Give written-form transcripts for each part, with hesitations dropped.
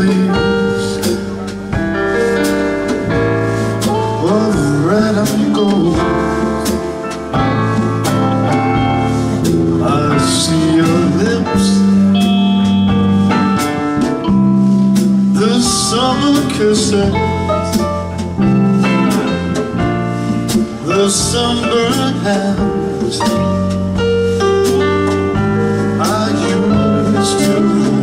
leaves of red and gold. I see your lips, the summer kisses, the sunburned hands I used to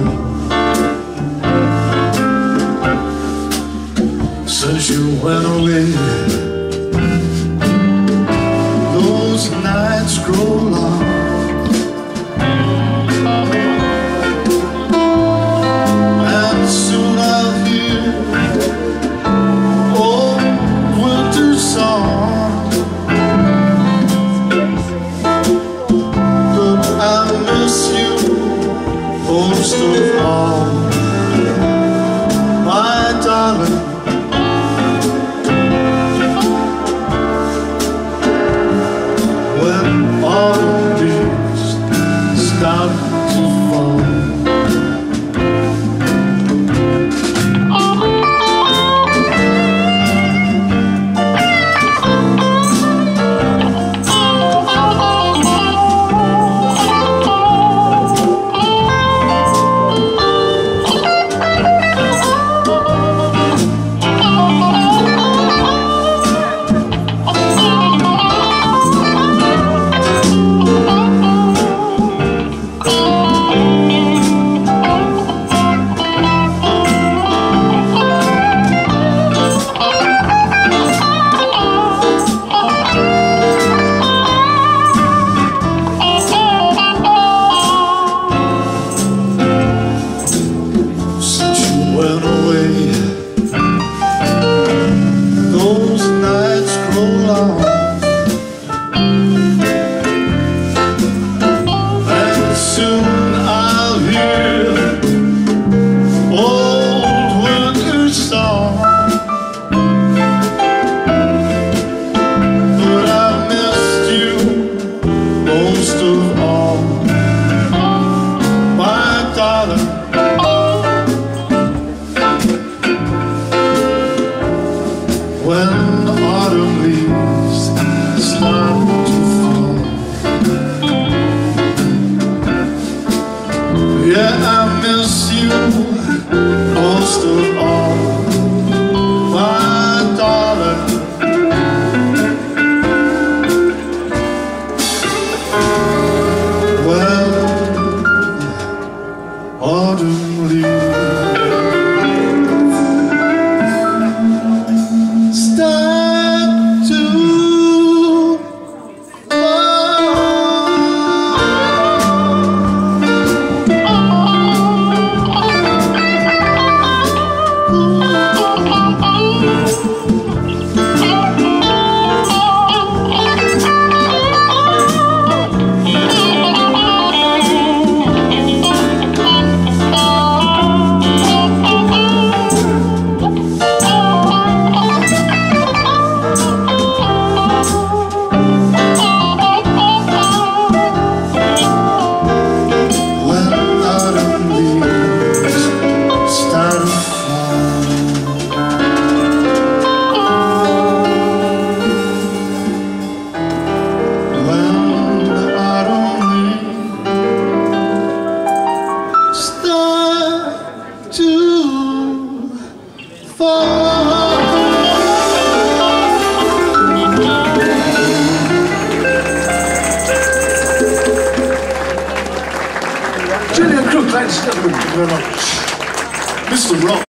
hold. Since you went away, those nights grow long, and soon I'll hear old winter song. But I miss you most of all, my darling. When autumn leaves start to fall, when autumn leaves start to fall. Yeah, I miss you most of all, my darling. When autumn leaves Julian, Crook, ladies and gentlemen, thank you very much. Mr. Rock.